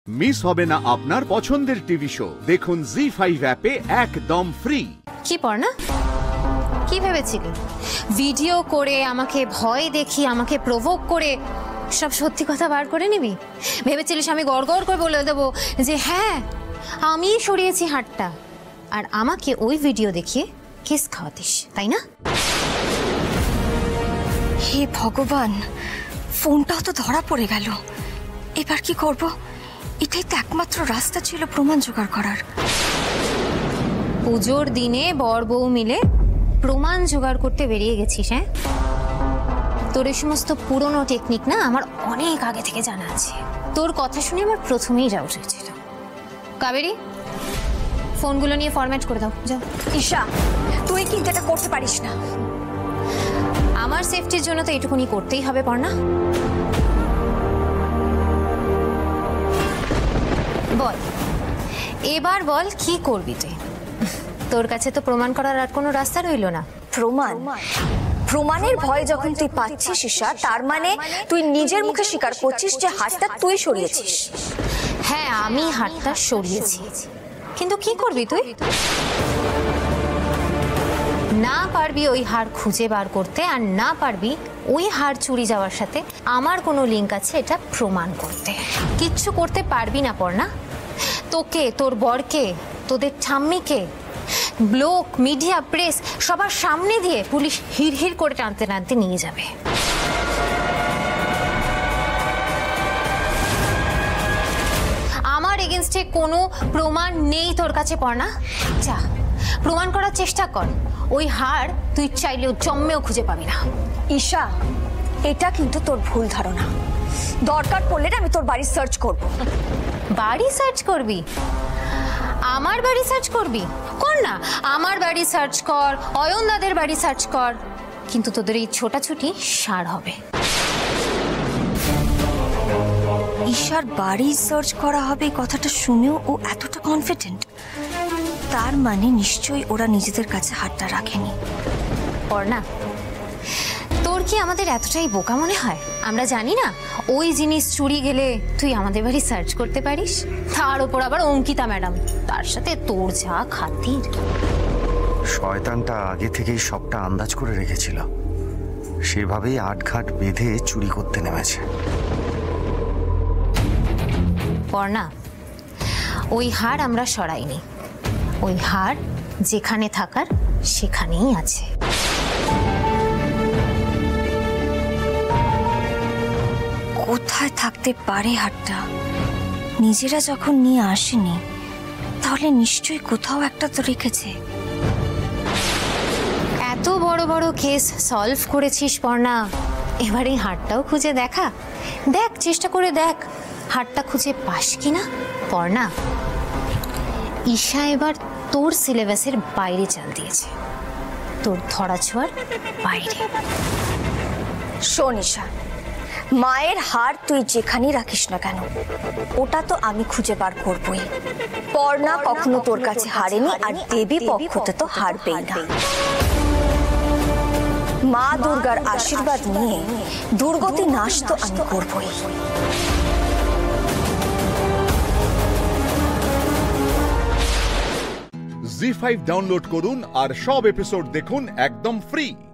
Miss হবে না আপনার পছন্দের টিভি শো। দেখুন জি5 অ্যাপে একদম ফ্রি। কি পড়না, কি ভেবেছিলি ভিডিও করে আমাকে ভয় দেখিয়ে আমাকে প্রভোক করে সব সত্যি কথা বার করে নিবি? ভেবেছিলিস আমি গড় গড় করে বলে দেবো যে হ্যাঁ আমি সরিয়েছি হাতটা, আর আমাকে ওই ভিডিও দেখিয়ে কেস খাওয়াতিস, তাই না? হে ভগবান, ফোনটাও তো ধরা পড়ে গেল। এবার কি করব? এটাই তো একমাত্র রাস্তা ছিল প্রমাণ জোগাড় করার। পুজোর দিনে বর বউ মিলে প্রমাণ জোগাড় করতে বেরিয়ে গেছিস? হ্যাঁ, তোর এই সমস্ত পুরনো টেকনিক না আমার অনেক আগে থেকে জানা আছে। তোর কথা শুনে আমার প্রথমেই ডাউট হয়েছিল। কাবেরী, ফোনগুলো নিয়ে ফরম্যাট করে দাও, যাও। ঈশা, তুই কিন্তু এটা করতে পারিস না। আমার সেফটির জন্য তো এটুকুনি করতেই হবে পড়না। বল, এবার বল কি করবি তুই? তোর কাছে তো প্রমাণ করার আর কোনো রাস্তা রইল না। প্রমাণের ভয় যখন তুই পাচ্ছিস ঈশা, তার মানে তুই নিজের মুখে স্বীকার করছিস যে হাতটা তুই সরিয়েছিস। হ্যাঁ, আমি হাতটা সরিয়েছি, কিন্তু কি করবি তুই? না পারবি ওই হার খুঁজে বার করতে, আর না পারবি ওই হার চুরি যাওয়ার সাথে আমার কোনো লিঙ্ক আছে এটা প্রমাণ করতে। কিচ্ছু করতে পারবি না পড়না। তোকে, তোর বরকে, তোদের ঠাম্মিকে ব্লক, মিডিয়া, প্রেস সবার সামনে দিয়ে পুলিশ হিড় হিড় করে টানতে টানতে নিয়ে যাবে। আমার এগেনস্টে কোনো প্রমাণ নেই তোর কাছে পড়না। যা প্রমাণ করার চেষ্টা কর। ওই হার তুই চাইলেও জন্মেও খুঁজে পাবি না। ঈশা, এটা কিন্তু তোর ভুল ধারণা। দরকার পড়লে আমি তোর বাড়ি সার্চ করব। বাড়ি সার্চ করবি? আমার বাড়ি সার্চ করবি? কর না, আমার বাড়ি সার্চ কর, অয়নদাদের বাড়ি সার্চ কর, কিন্তু তোদের এই ছোটাছুটি সার হবে। ঈশার বাড়ি সার্চ করা হবে কথাটা শুনেও ও এতটা কনফিডেন্ট, তার মানে নিশ্চয়ই ওরা নিজেদের কাছে হাতটা রাখেনি। পড়না, তোর কি আমাদের এতটাই বোকা মনে হয় আমরা জানি না ওই জিনিস চুরি গেলে তুই আমাদের বাড়ি সার্চ করতে পারিস? তার উপর আবার অঙ্কিতা ম্যাডাম, তার সাথে তোর যা খাতির। শয়তানটা আগে থেকেই সবটা আন্দাজ করে রেখেছিল, সেভাবেই আটঘাট বেঁধে চুরি করতে নেমেছে। পড়না, ওই হার আমরা সরাইনি, ওই হার যেখানে থাকার সেখানেই আছে। কোথায় থাকতে পারে হাতটা? নিজেরা যখন নিয়ে আসেনি, তাহলে নিশ্চয়ই কোথাও একটা তো রেখেছে। এত বড় বড় কেস সলভ করেছিস পড়না, এবার এই হারটাও খুঁজে দেখা। দেখ, চেষ্টা করে দেখ হারটা খুঁজে পাস কিনা। পড়না, ঈশা এবার তোর সিলেবাসের বাইরে চাল দিয়েছে, তোর ধরাছোঁয়ার বাইরে। শোন ঈশা, মায়ের হার তুই যেখানেই রাখিস না কেন, ওটা তো আমি খুঁজে বার করবই। পর্ণা কখনো তোর কাছে হারেনি, আর দেবী পক্ষতে তো হারবেই না। মা দুর্গার আশীর্বাদ নিয়ে দুর্গতি নাশ তো আমি করবই। জি5 ডাউনলোড করুন আর সব এপিসোড দেখুন একদম ফ্রি।